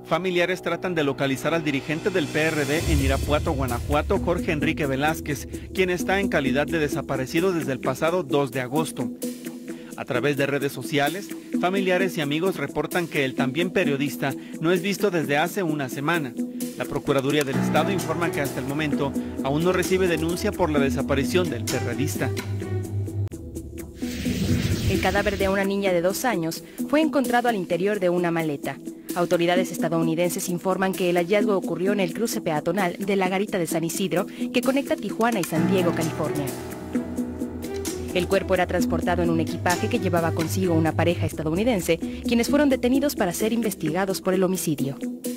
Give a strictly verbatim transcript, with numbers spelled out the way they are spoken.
Familiares tratan de localizar al dirigente del P R D en Irapuato, Guanajuato, Jorge Enrique Velázquez, quien está en calidad de desaparecido desde el pasado dos de agosto. A través de redes sociales, familiares y amigos reportan que el también periodista no es visto desde hace una semana. La Procuraduría del Estado informa que hasta el momento aún no recibe denuncia por la desaparición del periodista. El cadáver de una niña de dos años fue encontrado al interior de una maleta. Autoridades estadounidenses informan que el hallazgo ocurrió en el cruce peatonal de la Garita de San Isidro, que conecta Tijuana y San Diego, California. El cuerpo era transportado en un equipaje que llevaba consigo una pareja estadounidense, quienes fueron detenidos para ser investigados por el homicidio.